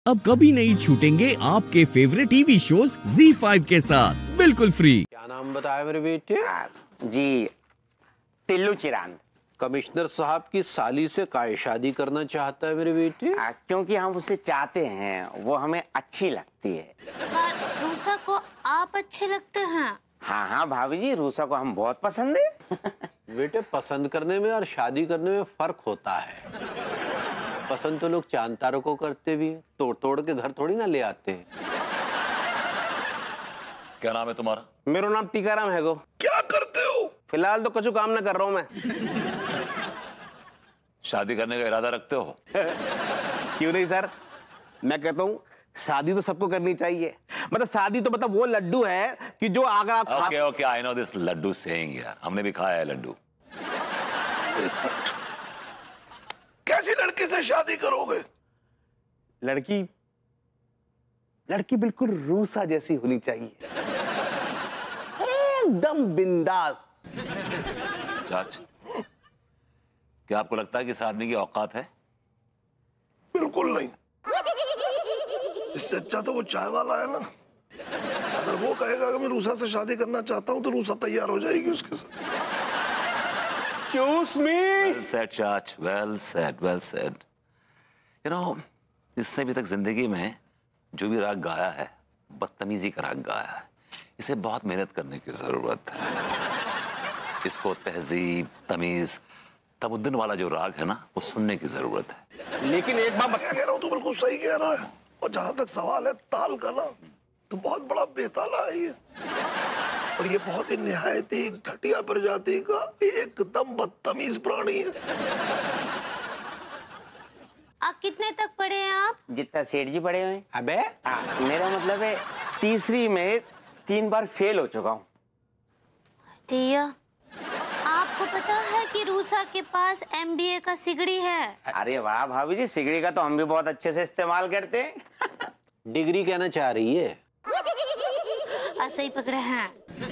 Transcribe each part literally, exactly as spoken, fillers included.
अब कभी नहीं छूटेंगे आपके favourite TV shows Zee five के साथ बिल्कुल फ्री। क्या नाम बताया मेरे बेटे? जी टिल्लू चिरांद। कमिश्नर साहब की साली से काय शादी करना चाहता है मेरे बेटे? आ, क्योंकि हम उसे चाहते हैं, वो हमें अच्छी लगती है। रूसा को आप अच्छे लगते हैं? हाँ हाँ भाभी जी, रूसा को हम बहुत पसंद है। बेटे पसंद करने में और शादी करने में फर्क होता है। पसंद तो लोग चांद तारों को करते भी हैं, तोड़ तोड़ के घर थोड़ी ना ले आते हैं। क्या नाम है तुम्हारा? मेरा नाम टीकाराम है गो। क्या करते हो? फिलहाल तो कुछ काम ना कर रहा हूँ मैं। शादी करने का इरादा रखते हो? क्यों नहीं सर, मैं कहता हूँ शादी तो सबको करनी चाहिए। मतलब शादी तो मतलब वो लड्डू है कि जो अगर आप okay okay I know this laddoo saying यार, हमने भी खाया है लड्डू। कैसी लड़की से शादी करोगे? लड़की लड़की बिल्कुल रूसा जैसी होनी चाहिए, एकदम बिंदास। चाच, क्या आपको लगता है कि इस आदमी की औकात है? बिल्कुल नहीं। इससे अच्छा तो वो चाय वाला है ना। अगर वो कहेगा कि मैं रूसा से शादी करना चाहता हूँ तो रूसा तैयार हो जाएगी उसके साथ। Choose me. Well said, चाच, well said, well said. You know, इसने अभी तक जिंदगी में जो भी राग गाया है, बदतमीजी का राग गाया है। इसे बहुत मेहनत करने की जरूरत है। इसको तहजीब, तमीज, तमुद्दुन वाला जो राग है ना, वो सुनने की जरूरत है। लेकिन एक बात क्या कह रहा हूँ, तू बिल्कुल सही कह रहा है। और जहां तक सवाल है ताल का ना, तो बहुत बड़ा बेताला है ये। और ये बहुत ही निहायत ही घटिया प्रजाति का एकदम बदतमीज प्राणी है। आप कितने तक पढ़े हैं आप? जितना सेठ जी पढ़े हुए। अबे आ, मेरा मतलब है तीसरी में तीन बार फेल हो चुका हूँ। दिया, आपको पता है कि रूसा के पास एम बी ए का सिगड़ी है? अरे वाह भाभी जी, सिगड़ी का तो हम भी बहुत अच्छे से इस्तेमाल करते हैं। डिग्री कहना चाह रही है? ऐसे ही पकड़े हैं।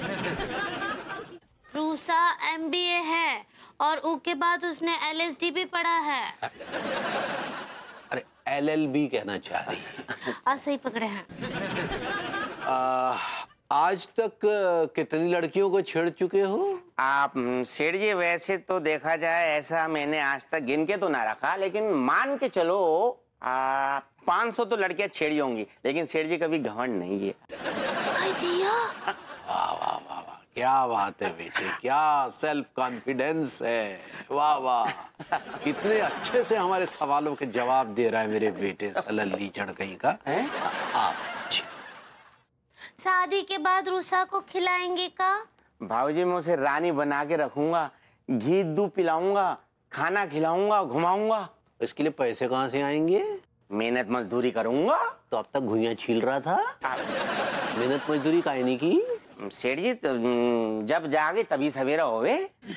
रूसा एम बी ए है और उसके बाद उसने एल एस डी भी पढ़ा है। अरे एल एल बी कहना चाह रही है। ऐसे ही पकड़े हैं। आ, आज तक कितनी लड़कियों को छेड़ चुके हो आप? सेठ जी वैसे तो देखा जाए ऐसा मैंने आज तक गिन के तो ना रखा, लेकिन मान के चलो पाँच सौ तो लड़कियां छेड़ी होंगी, लेकिन सेठ जी कभी घमंड नहीं है। दिया, वाह वाह वाह वाह, क्या बात है बेटे, क्या सेल्फ कॉन्फिडेंस है। वाह वाह, कितने अच्छे से हमारे सवालों के जवाब दे रहा है मेरे बेटे। लल्ली चढ़ गई का है। आप शादी के बाद रूसा को खिलाएंगे का? भाऊजी मैं उसे रानी बना के रखूंगा, घी दूध पिलाऊंगा, खाना खिलाऊंगा, घुमाऊंगा। इसके लिए पैसे कहाँ से आएंगे? मेहनत मजदूरी करूंगा। तो अब तक घुइयां छील रहा था, मेहनत मजदूरी काहे नहीं की? सेठ जी जब जागे तभी सवेरा होवे।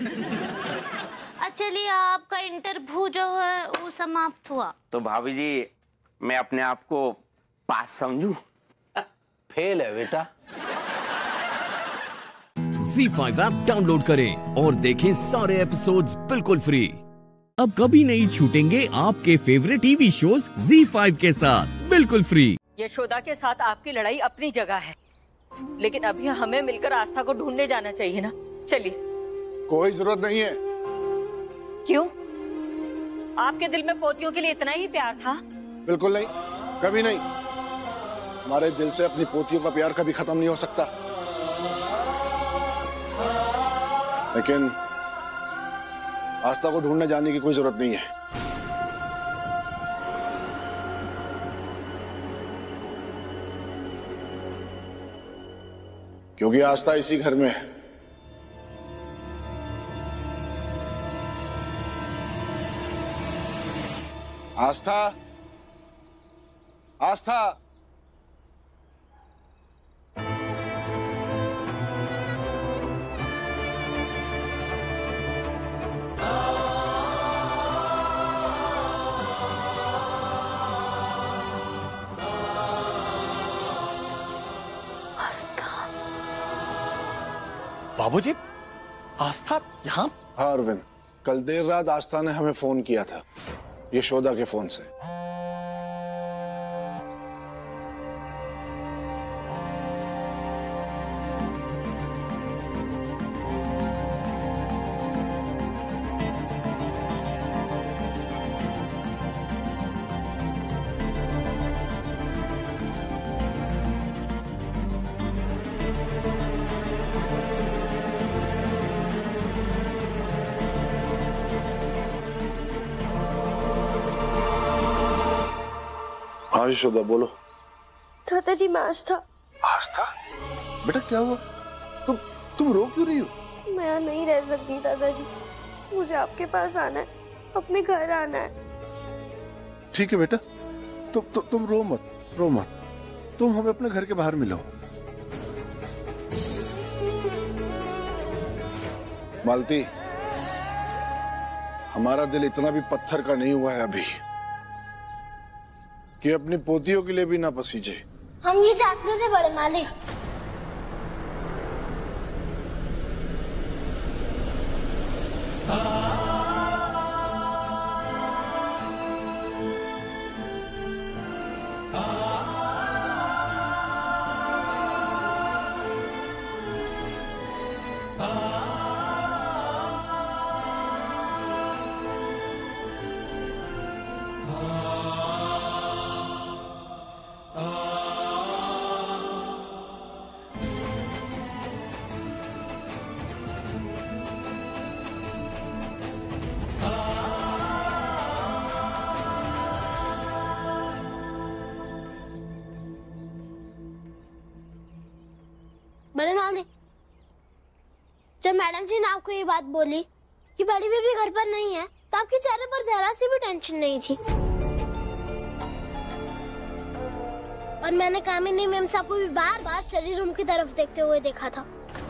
चलिए आपका इंटरव्यू जो है वो समाप्त हुआ। तो भाभी जी मैं अपने आप को पास समझूं? फेल है बेटा। ज़ी फाइव ऐप डाउनलोड करें और देखें सारे एपिसोड्स बिल्कुल फ्री। अब कभी नहीं छूटेंगे आपके favourite TV shows Zee five के साथ बिल्कुल फ्री। यशोदा के साथ आपकी लड़ाई अपनी जगह है, लेकिन अभी हमें मिलकर आस्था को ढूंढने जाना चाहिए ना। चलिए। कोई जरूरत नहीं है। क्यों? आपके दिल में पोतियों के लिए इतना ही प्यार था? बिल्कुल नहीं, कभी नहीं। हमारे दिल से अपनी पोतियों का प्यार कभी खत्म नहीं हो सकता। लेकिन आस्था को ढूंढने जाने की कोई जरूरत नहीं है। क्योंकि आस्था इसी घर में है। आस्था, आस्था, बाबूजी, आस्था यहाँ? हाँ अरविंद, कल देर रात आस्था ने हमें फोन किया था, यशोदा के फोन से। हाँ यशोदा बोलो। दादाजी मैं आस्था। आस्था? बेटा क्या हुआ? तुम तुम रो क्यों रही हो? मैं यहाँ नहीं रह सकती दादाजी, मुझे आपके पास आना है, अपने घर आना है। ठीक है बेटा, तु, तु, तुम रो मत, रो मत। तुम हमें अपने घर के बाहर मिलो। मालती, हमारा दिल इतना भी पत्थर का नहीं हुआ है अभी कि अपनी पोतियों के लिए भी ना पसीजे। हम ये चाहते थे बड़े मालिक। बड़े मालिक, जब मैडम जी ने आपको ये बात बोली कि बड़ी बेबी घर पर नहीं है, तो आपके चेहरे पर जरा सी भी टेंशन नहीं थी। और मैंने कामिनी मैम साहब को भी बार बार स्टडी रूम की तरफ देखते हुए देखा था।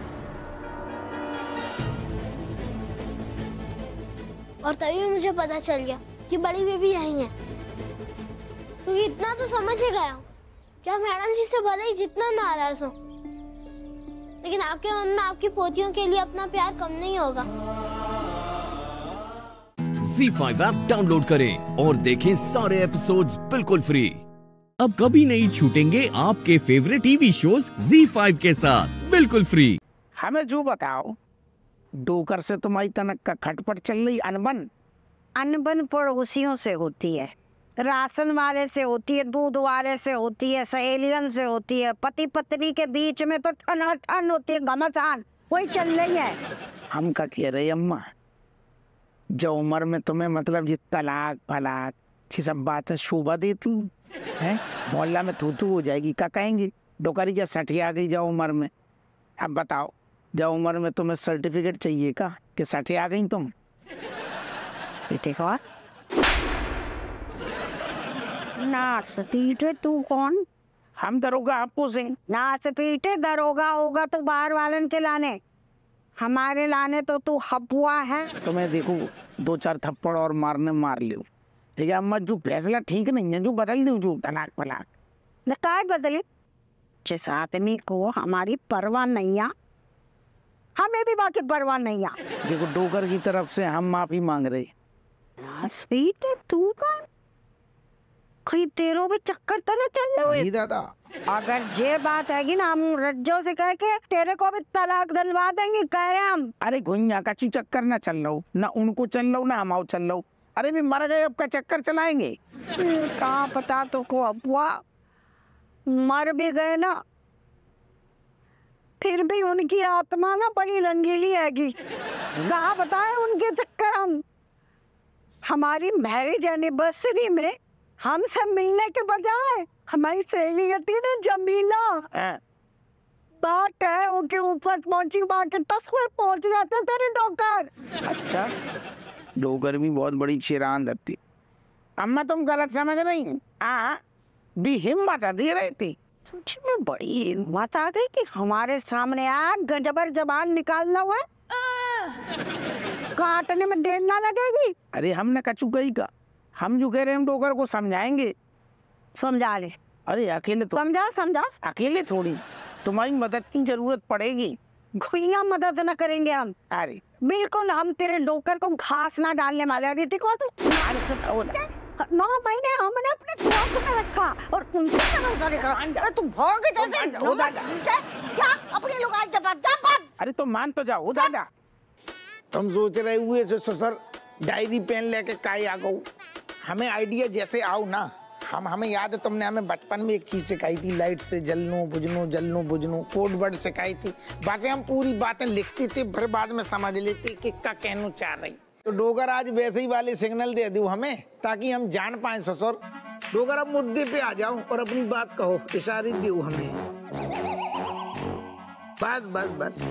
और तभी मुझे पता चल गया कि बड़ी बेबी यहीं है। तो इतना तो समझ ही गया हूँ, क्या मैडम जी से भले ही जितना नाराज हो, लेकिन आपके मन में आपकी पोतियों के लिए अपना प्यार कम नहीं होगा। ज़ी फाइव ऐप डाउनलोड करें और देखें सारे एपिसोड्स बिल्कुल फ्री। अब कभी नहीं छूटेंगे आपके favourite TV shows Zee five के साथ बिल्कुल फ्री। हमें जो बताओ, डोकर से तुम्हारी तनक का खटपट चल रही अनबन? अनबन पड़ोसियों से होती है, राशन वाले से होती है, दूध वाले से होती है, सहेलियन से होती है, पति पत्नी के बीच में तो ठन ठन होती है, घमासान वही चल रही है। हम का कह रहे अम्मा, जो उम्र में तुम्हें मतलब ये तलाक फलाक ये सब बातें शोभा देती है, मोहल्ला में थू थू हो जाएगी, क्या कहेंगी? डोकरी या सठी आ गई जाओ उम्र में। अब बताओ, जो उम्र में तुम्हें सर्टिफिकेट चाहिए का कि सठी आ गई तुम? बेटे का नाच पीटे, तू कौन? हम दरोगा आपको सिंह। नाच पीटे दरोगा होगा तो बाहर वालन के लाने, हमारे लाने तो तू हपुआ है। तो मैं देखो दो चार थप्पड़ और मारने मार लियो, ठीक है अम्मा? जो फैसला ठीक नहीं है जो बदल दूं, जो तलाक फलाक न काय बदले। जिस आदमी को हमारी परवाह नहीं है, हमें भी बाकी परवाह नहीं है। देखो डोकर की तरफ से हम माफी मांग रहे। नाच पीटे तू का कहीं तेरो भी चक्कर तो न चल रहे हुए दादा? अगर ये बात हैगी ना, हम रज्जो से कह के तेरे को भी तलाक दिलवा देंगे, कह रहे हम। अरे घुइया का चू चक्कर ना चल रहा हो, ना उनको चल रहा हो ना हम चल रहा हो। अरे भी मर गए अब का चक्कर चलाएंगे? कहाँ पता तो को अफवा, मर भी गए ना फिर भी उनकी आत्मा ना बड़ी रंगीली हैगी, कहाँ बताए उनके चक्कर हम। हमारी मैरिज एनिवर्सरी में हमसे मिलने के बजाय हमारी सहेलियती ने जमीला बात है उनके ऊपर पहुंची, बाकी टस में पहुंच जाते तेरे डोकर। अच्छा, डोकर भी बहुत बड़ी चिरान दत्ती। अम्मा तुम गलत समझ रही? हाँ भी हिम्मत दे रही थी। तुझ में बड़ी हिम्मत आ गई कि हमारे सामने आ गजबर जबान निकालना हुआ, काटने में देर ना लगेगी। अरे हमने कचू गई का, हम जो कह रहे हैं डोकर को समझाएंगे। समझा ले। अरे अकेले तो समझा समझा अकेले थोड़ी, तुम्हारी मदद की जरूरत पड़ेगी। खुइया मदद न करेंगे हम। अरे बिल्कुल, हम तेरे डोकर को घास ना डालने वाले। रीति को तो नौ महीने हमने अपने क्लास में रखा और उनसे अरे तू भोग जैसे क्या अपने लोग आज जब जब अरे तो मान तो जाओ दादा। तुम सोच रहे हुए जो ससुर डायरी पेन लेके काई आ गो, हमें आइडिया जैसे आओ ना। हम हमें याद है तुमने हमें बचपन में एक चीज सिखाई थी, लाइट से जलनो बुझनो जलनो बुझनो, कोड वर्ड सिखाई थी। बस हम पूरी बातें लिखते थे, फिर बाद में समझ लेते कि क्या कहना चाह रही। तो डोगर आज वैसे ही वाले सिग्नल दे दो हमें, ताकि हम जान पाए ससुर डोगर अब मुद्दे पे आ जाओ और अपनी बात कहो, इशारे दो हमें। बस बस बस।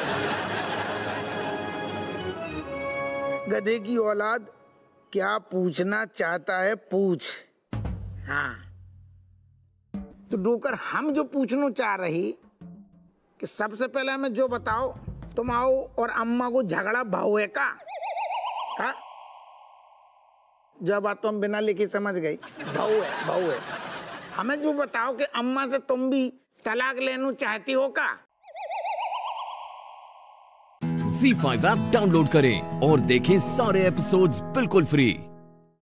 गधे की औलाद, क्या पूछना चाहता है पूछ। हाँ तो डोकर, हम जो पूछना चाह रही कि सबसे पहले हमें जो बताओ, तुम आओ और अम्मा को झगड़ा भाव है का? हाँ जब बात तो हम बिना लिखे समझ गई, भाव है भाव है। हमें जो बताओ कि अम्मा से तुम भी तलाक लेना चाहती हो का? ज़ी फाइव ऐप डाउनलोड करें और देखें सारे एपिसोड्स बिल्कुल फ्री।